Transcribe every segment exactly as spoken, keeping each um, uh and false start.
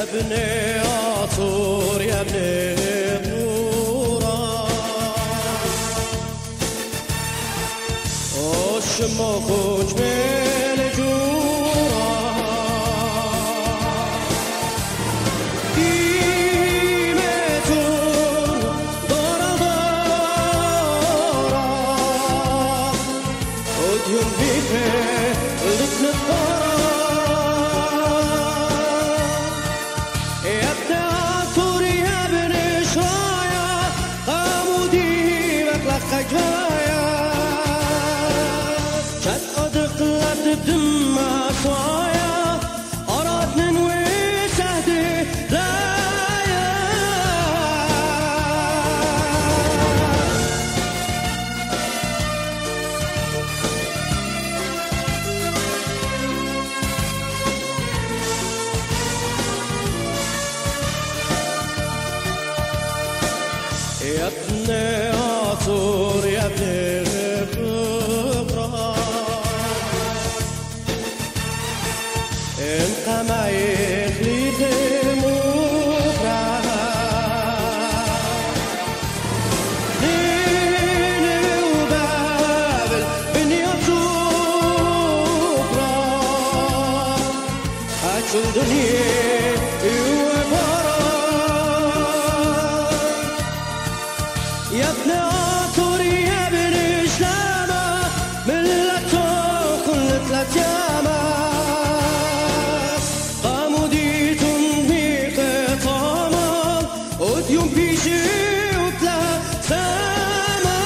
ابني عطور يا ابني بنورة والشموخ جميل جورة ديمتون دورة دورة وديون بيخي لتن الدورة خجايا شد أدقلت الدم صايا أراد ننوي سهدي لايا يا ابني عطور يا ابني غبرة انت ما يخليك مبرة نيني وبابل بني عطورة هاتشو الدنيا يوبرة يا ابني عطور يا ابني إسلامة ملته كل ثلاث ياما قاموا ديتم في خطامة وديوم بيجي وثلاث سما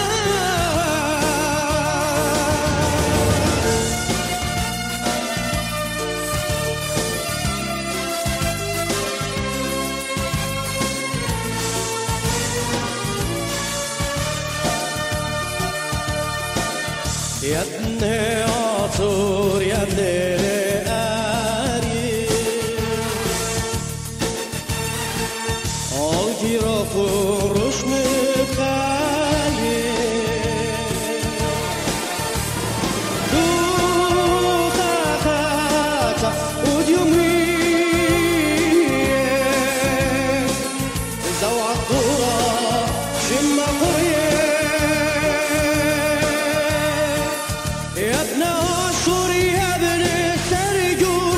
يا ابني عطور يا ابني قاري عودي رفو رش متخالي دوخا خاتا وديومي زوع الدورة شما قرية يا ابن عاشور يا ابن السرجون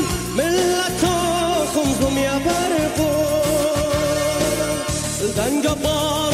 ملتهم خمسهم يا برقون الدنجبار